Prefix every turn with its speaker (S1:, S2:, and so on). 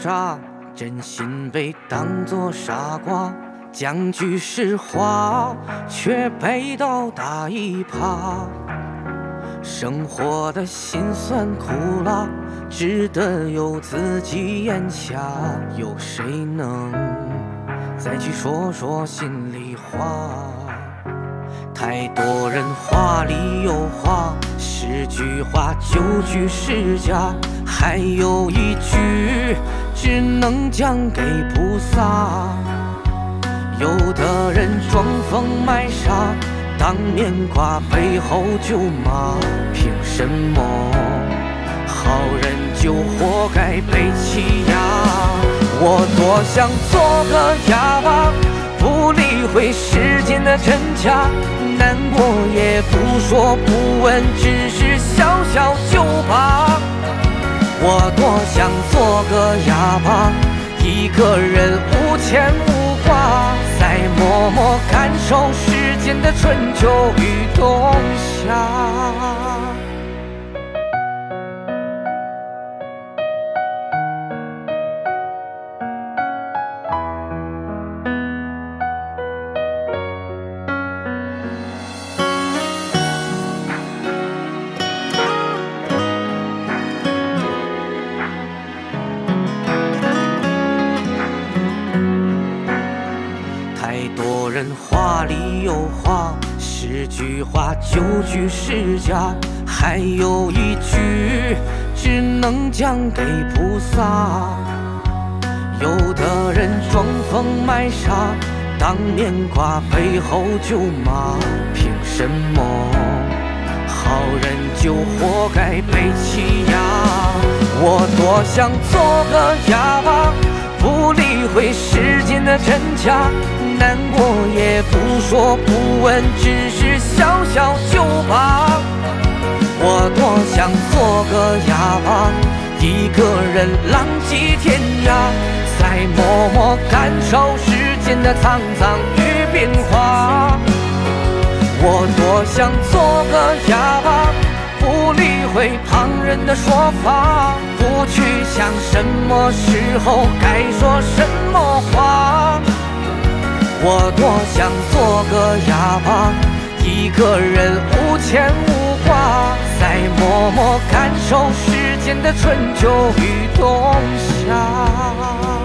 S1: 渣，真心被当作傻瓜，讲句实话，却被刀打一耙。生活的辛酸苦辣，只得由自己咽下，有谁能再去说说心里话？太多人话里有话，十句话九句是假，还有一句只能讲给菩萨。有的人装疯卖傻，当面挂背后就骂，凭什么好人就活该被欺压？我多想做个哑巴，不理会世间的真假，难过也不说不问，只是笑笑就罢。我多想做个哑巴，一个人无牵无挂，再默默感受世间的春秋与冬夏。太多人话里有话，十句话九句是假，还有一句只能讲给菩萨。有的人装疯卖傻，当面挂背后就骂，凭什么好人就活该被欺压？我多想做个哑巴，不理会世间的真假，难过也不说不问，只是笑笑就罢。我多想做个哑巴，一个人浪迹天涯，再默默感受世间的沧桑与变化。我多想做个哑巴，不理会旁人的说法，不去想什么时候该说什么话。我多想做个哑巴，一个人无牵无挂，再默默感受世间的春秋与冬夏。